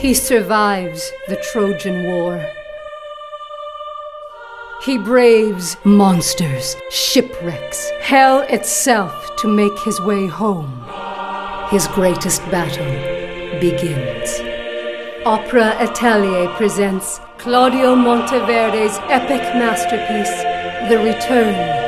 He survives the Trojan War. He braves monsters, shipwrecks, hell itself to make his way home. His greatest battle begins. Opera Atelier presents Claudio Monteverdi's epic masterpiece, The Return